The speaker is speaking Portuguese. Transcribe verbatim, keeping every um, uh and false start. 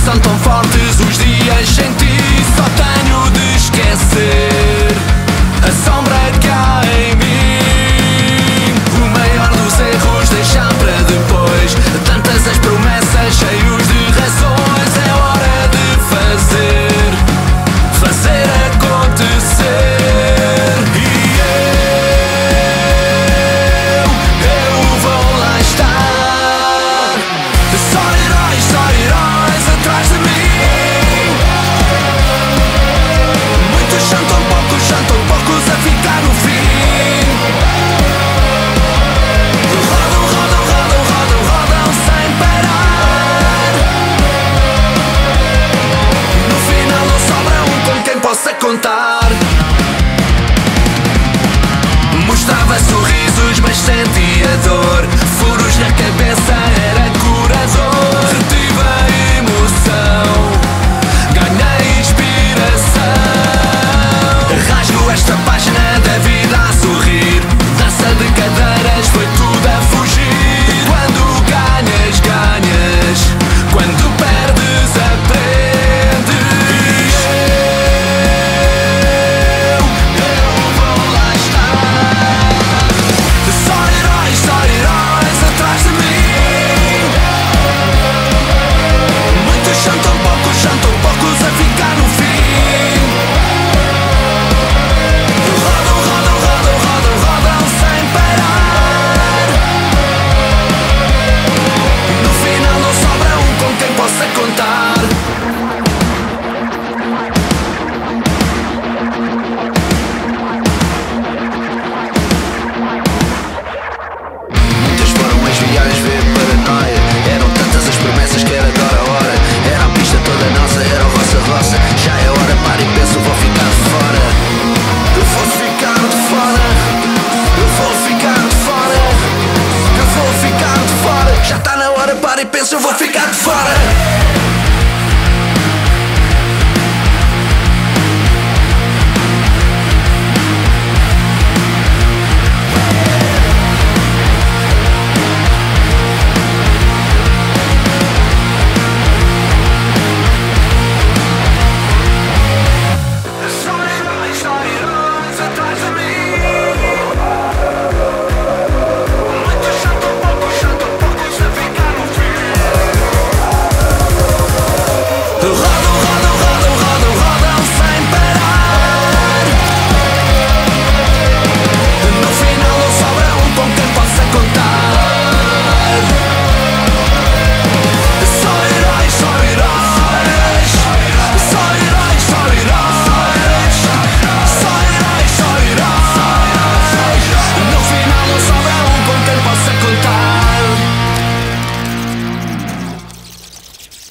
São tão fortes os dias sem ti, só tenho de esquecer a sombra que há em mim. O maior dos erros, deixar para depois. Tantas as promessas, cheios de razões. É hora de fazer, fazer acontecer. E eu, eu vou lá estar. Só heróis, só heróis atrás de mim. Muitos são tão poucos, são tão poucos a ficar no fim. Rodam, rodam, rodam, rodam, rodam sem parar. No final não sobra um com quem possa contar. Mostrava sorrisos, mas sentia dor.